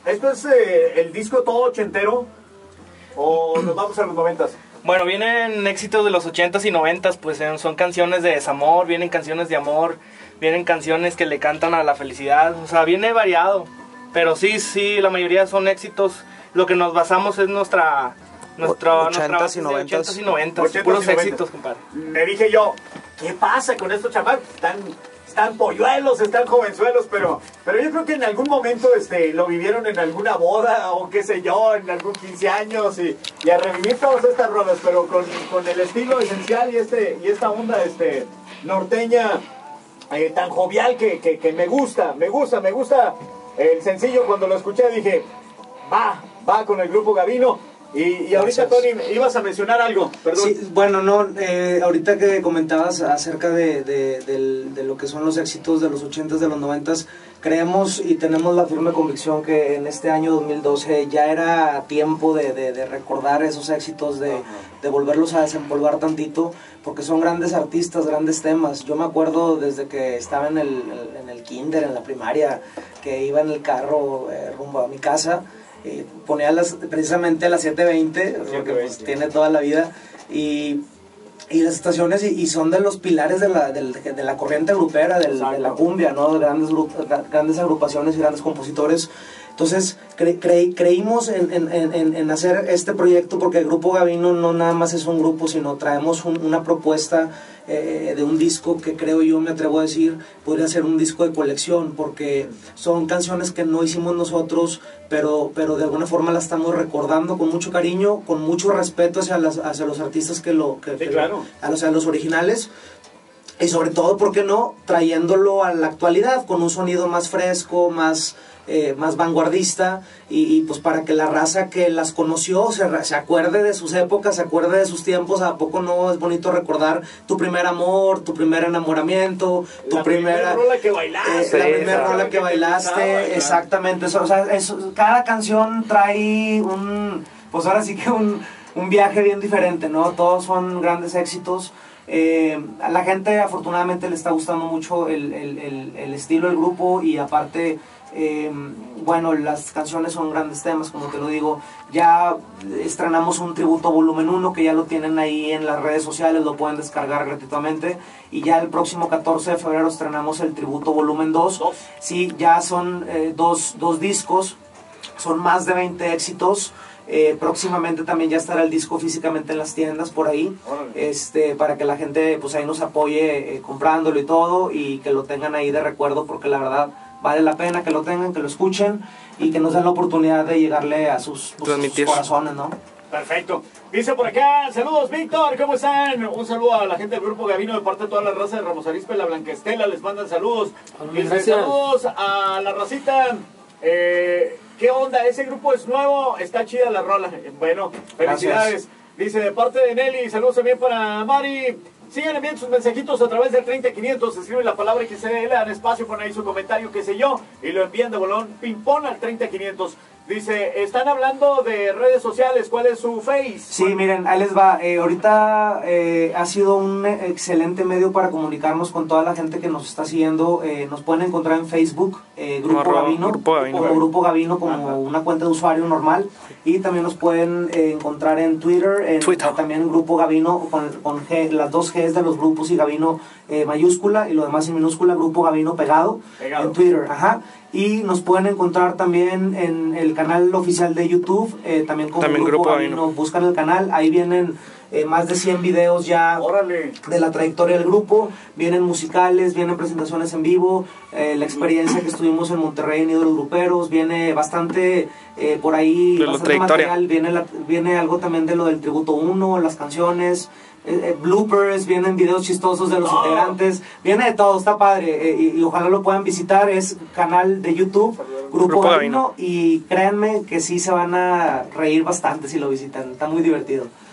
¿Esto es el disco todo ochentero o nos vamos a los 90s? Bueno, vienen éxitos de los 80s y 90s, pues son canciones de desamor, vienen canciones de amor, vienen canciones que le cantan a la felicidad, o sea, viene variado. Pero sí, la mayoría son éxitos. Lo que nos basamos es nuestra 80s y 90s. 80s y 90s, puros éxitos, compadre. Me dije yo, ¿qué pasa con estos chamacos? Están polluelos, están jovenzuelos, pero yo creo que en algún momento lo vivieron en alguna boda o qué sé yo, en algún 15 años y a revivir todas estas rolas, pero con el estilo esencial y esta onda norteña tan jovial que me gusta. El sencillo, cuando lo escuché dije, va con el grupo Gavino. Y ahorita, Tony, ibas a mencionar algo, perdón. Sí, bueno, ahorita que comentabas acerca de lo que son los éxitos de los 80s, de los 90s, creemos y tenemos la firme convicción que en este año 2012 ya era tiempo de recordar esos éxitos, de volverlos a desempolvar tantito, porque son grandes artistas, grandes temas. Yo me acuerdo desde que estaba en el kinder, en la primaria, que iba en el carro rumbo a mi casa, ponía precisamente a las 7:20, porque pues tiene toda la vida, y las estaciones y son de los pilares de la corriente grupera, de la cumbia, ¿no? Grandes agrupaciones y grandes compositores. Entonces creímos en hacer este proyecto, porque el Grupo Gavino no nada más es un grupo, sino traemos una propuesta de un disco que creo yo, me atrevo a decir, podría ser un disco de colección, porque son canciones que no hicimos nosotros, pero de alguna forma las estamos recordando con mucho cariño, con mucho respeto hacia los artistas claro, hacia los originales. Y sobre todo, ¿por qué no?, trayéndolo a la actualidad con un sonido más fresco, más vanguardista, y pues para que la raza que las conoció se acuerde de sus épocas, se acuerde de sus tiempos. ¿A poco no es bonito recordar tu primer amor, tu primer enamoramiento, la primera rola que bailaste? La primera rola que bailaste, exactamente. O sea, cada canción trae pues ahora sí que un viaje bien diferente, ¿no? Todos son grandes éxitos. A la gente afortunadamente le está gustando mucho el estilo del grupo, y aparte bueno, las canciones son grandes temas, como te lo digo. Ya estrenamos un tributo volumen 1 que ya lo tienen ahí en las redes sociales, lo pueden descargar gratuitamente, y ya el próximo 14 de febrero estrenamos el tributo volumen 2. Sí, ya son dos discos, son más de 20 éxitos. Próximamente también ya estará el disco físicamente en las tiendas por ahí, para que la gente pues ahí nos apoye comprándolo y todo, y que lo tengan ahí de recuerdo, porque la verdad vale la pena que lo tengan, que lo escuchen y que nos den la oportunidad de llegarle a sus corazones, ¿no? Perfecto. Dice por acá, saludos Víctor, ¿cómo están? Un saludo a la gente del Grupo Gavino de parte de toda la raza de Ramos Arizpe, la Blanca Estela, les mandan saludos. Dice, saludos a la racita. ¿Qué onda? Ese grupo es nuevo, está chida la rola. Bueno, felicidades. Gracias. Dice, de parte de Nelly, saludos también para Mari. Sigan enviando sus mensajitos a través del 30500, escriben la palabra que se le dan espacio, ponen ahí su comentario, qué sé yo, y lo envían de bolón ping-pong al 30500. Dice, están hablando de redes sociales, ¿cuál es su Face? Sí, miren, ahí les va. Ahorita ha sido un excelente medio para comunicarnos con toda la gente que nos está siguiendo. Nos pueden encontrar en Facebook, Grupo Gavino, como Grupo Gavino, como una cuenta de usuario normal. Y también nos pueden encontrar en Twitter, también Grupo Gavino, con G, las dos Gs de los grupos, y Gavino mayúscula y lo demás en minúscula, Grupo Gavino pegado. En Twitter, ajá. Y nos pueden encontrar también en el canal oficial de YouTube, también como Grupo Gavino. Buscan el canal, ahí vienen más de 100 videos ya de la trayectoria del grupo. Vienen musicales, vienen presentaciones en vivo, la experiencia que estuvimos en Monterrey en Ídolos Gruperos, viene bastante por ahí, bastante material, viene algo también de lo del Tributo 1, las canciones, bloopers, vienen videos chistosos de los integrantes, viene de todo, está padre, y ojalá lo puedan visitar. Es canal de YouTube, Grupo Gavino, y créanme que sí se van a reír bastante si lo visitan, está muy divertido.